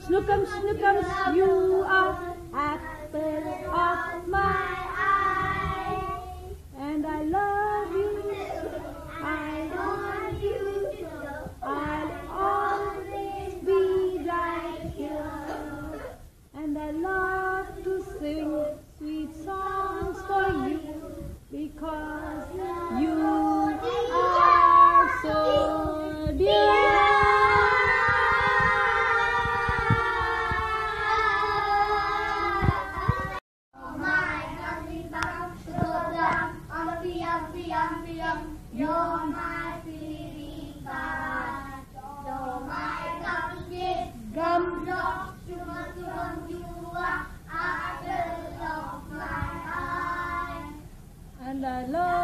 Snookums, Snookums, you are apple of my eye. And I love you, I want you to know I'll always be right here. And I love to sing sweet songs for you because you are so dear. You're my feeling bad. You're my gumdrop, you are apple of my eye. And I love